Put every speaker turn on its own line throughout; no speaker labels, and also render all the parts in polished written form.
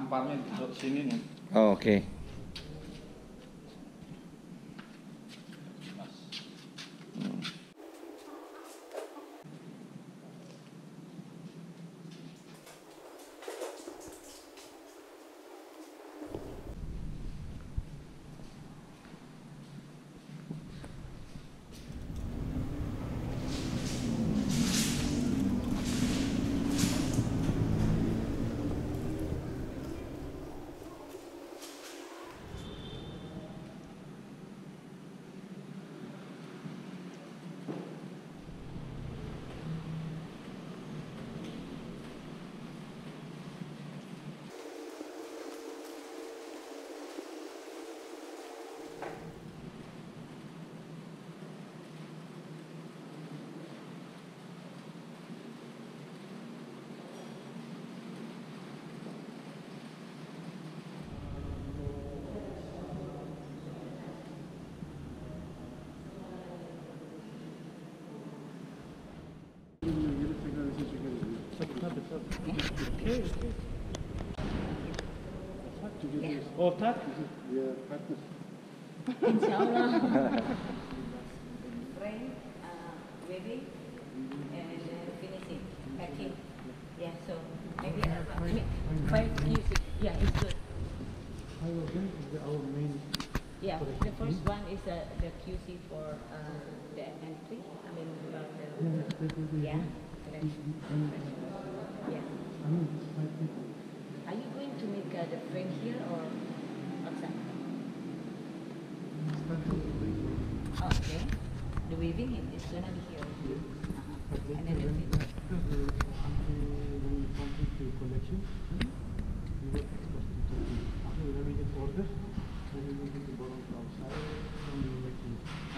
namparnya di sini nih.
Oh, oke.
Ortak?
Insyaallah. Frame, wedding, and finishing, packing. Yeah, so maybe 5 years. Yeah, it's good.
Our main.
Yeah, the first one is the QC for the entry. I mean, about the yeah. Yeah. Are you going to make the frame here or outside? Oh, okay. The weaving is gonna be here. And then the
When we complete the collection, we will export it to the after when we get order, then we will get the bottom outside from the making.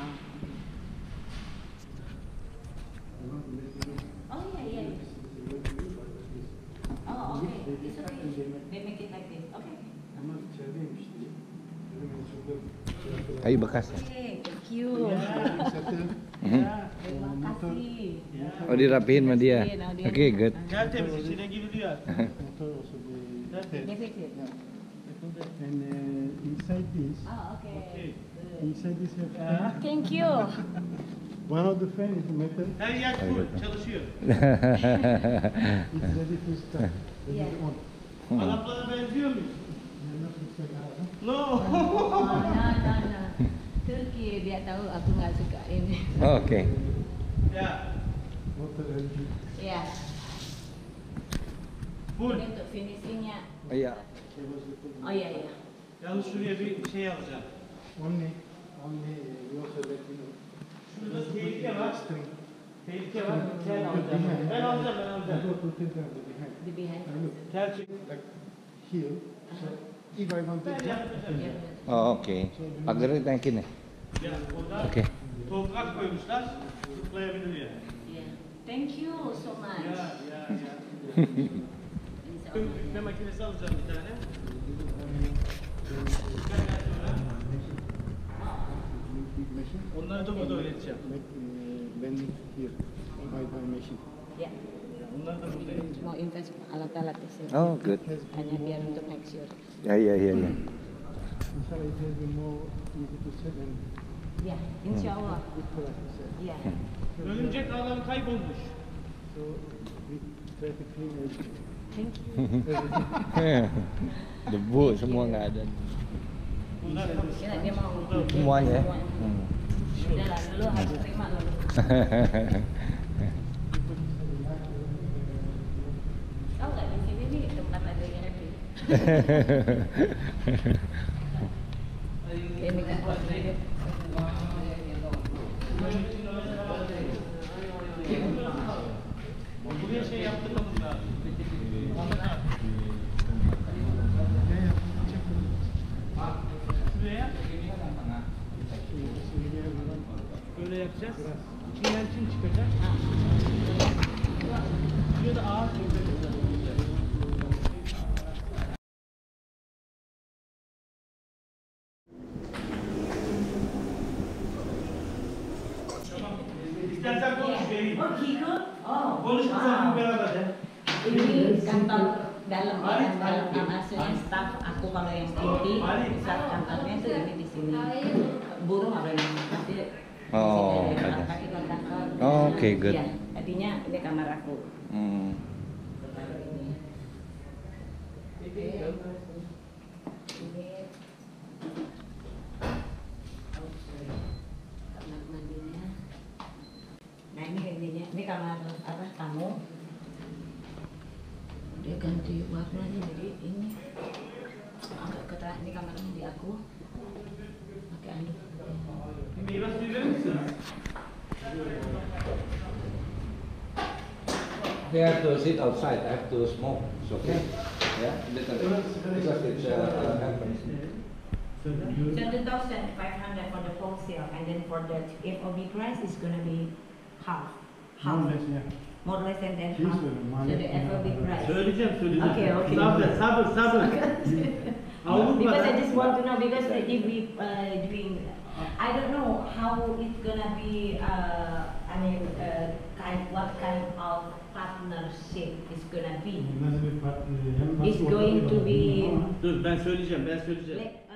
Oh yeah. Oh okay. It's okay. They make it like this. Okay.
Ama içerideymiş diye. Dedim şurada.
Kayu bekas ya?
Okay, thank you. Terima kasih.
Oh, dirapihin sama dia. Oke, good.
Tertemiz içine giriliyor.
Motor also the
Yes, yes.
and inside this,
Oh, okay.
inside this have
Thank you.
one of the fan is metal.
Her yer full çalışıyor.
It's ready to start.
Yeah.
Araplara benziyor muyuz? No.
Oh, no. Turki dia tahu aku nggak suka ini.
Oh, oke.
Ya.
Motor LG.
Ya.
Full.
Ini untuk finishingnya.
Oh iya.
Oh iya.
Yalnız şuraya bir şey alacağım.
Only we also let you know.
Şurada tehlike var.
String.
Tehlike var. Tel alacağım. Ben alacağım.
I go to take down the behind.
The behind.
I look
Tel çık.
like here. So if I want to
Ben yapacağım.
Yeah.
Oh, oke. Pagarnya naikin ya?
Ya orada
Oke.
toprak koymuşlar. Zıplayabilir yani.
Yeah. Thank you so much.
Ya.
Insya Allah.
Üfle makinesi alacağım bir tane.
big machine.
Onları da burada öğreteceğim.
Make bending here by machine.
Ya.
Onları da burada öğreteceğim.
Mau invest alat-alat di sini.
Oh, good.
Hanya biar untuk make sure.
Ya.
Inshallah it has been more easy to set and
Ya, insya Allah.
good for us to set.
Ya.
Örümcek ağları kaybolmuş.
So we try to clean everything.
Thank you.
Debu semua nggak ada.
Bunlar
Kira dia mau
Semuanya ya?
Udah lah, dulu harus terima dulu. Tahu nggak di sini nih tempat adanya happy. Ini kan video.
buraya şey yaptırmamız lazım. Şuraya böyle yapacağız. İçinden çim çıkacak. Şuraya da ağaç koyacağız. İstersen konuş vereyim.
Oh gitu? Oh.
Konuşursan beraber de.
Ini kantor dalam maksudnya staff aku kalau yang inti pusat kantornya itu ini di sini. Burung apa yang nanti
Oh,
di sini
ada.
ada kaki kontakor.
Oh, oke, good.
Ya, tadinya ini kamar aku.
Hmm.
Ini kamar mandinya. Nah ini kamar apa tamu. Dia ganti warnanya jadi ini agak ketat. Ini kamar mandi aku. Pakai anduk.
Meyve suyu verir misiniz?
They have to sit outside. I have to smoke. It's okay. Yeah, little bit. Because it's happens.
7,500 for the wholesale, and then for the FOB price is gonna be half.
More or less, yeah.
More or less than that
She's
half.
with
So the FOB price.
Söyleyeceğim, söyleyeceğim.
Okay, okay.
Sabır. Avrupa.
Because I just want to know, because if we doing, I don't know how it's gonna be. I mean, what kind of partnership is gonna be.
Nasıl bir farklı?
It's going to be
Dur ben söyleyeceğim.
like